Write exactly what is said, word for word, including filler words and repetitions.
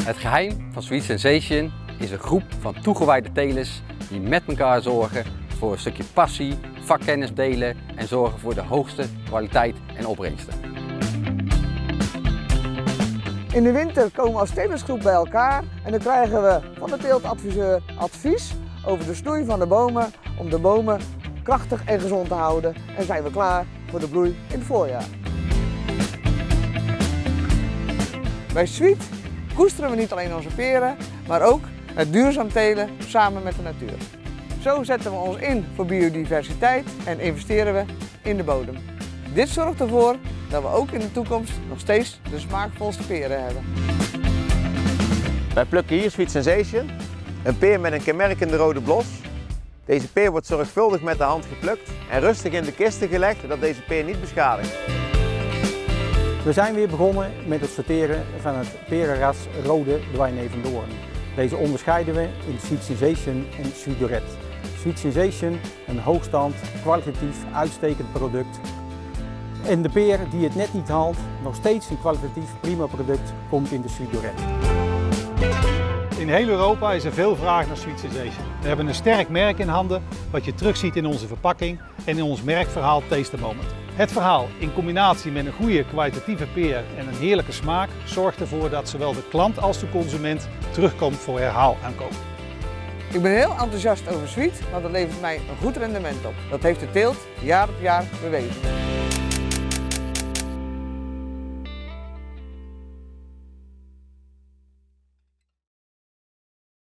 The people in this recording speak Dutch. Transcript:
Het geheim van Sweet Sensation is een groep van toegewijde telers die met elkaar zorgen voor een stukje passie, vakkennis delen en zorgen voor de hoogste kwaliteit en opbrengsten. In de winter komen we als telersgroep bij elkaar en dan krijgen we van de teeltadviseur advies over de snoei van de bomen om de bomen krachtig en gezond te houden en zijn we klaar voor de bloei in het voorjaar. Bij Sweet koesteren we niet alleen onze peren, maar ook het duurzaam telen samen met de natuur. Zo zetten we ons in voor biodiversiteit en investeren we in de bodem. Dit zorgt ervoor dat we ook in de toekomst nog steeds de smaakvolste peren hebben. Wij plukken hier Sweet Sensation, een peer met een kenmerkende rode blos. Deze peer wordt zorgvuldig met de hand geplukt en rustig in de kisten gelegd, zodat deze peer niet beschadigt. We zijn weer begonnen met het sorteren van het perenras Rode Dwijnevendoorn. Deze onderscheiden we in Sweet Sensation en Sweet Dorette. Sweet Sensation, een hoogstand, kwalitatief uitstekend product. En de peer die het net niet haalt, nog steeds een kwalitatief prima product, komt in de Sweet Dorette. In heel Europa is er veel vraag naar Sweet Sensation. We hebben een sterk merk in handen, wat je terugziet in onze verpakking en in ons merkverhaal Taste the Moment. Het verhaal in combinatie met een goede kwalitatieve peer en een heerlijke smaak zorgt ervoor dat zowel de klant als de consument terugkomt voor herhaalaankoop. Ik ben heel enthousiast over Sweet, want dat levert mij een goed rendement op. Dat heeft de teelt jaar op jaar bewezen.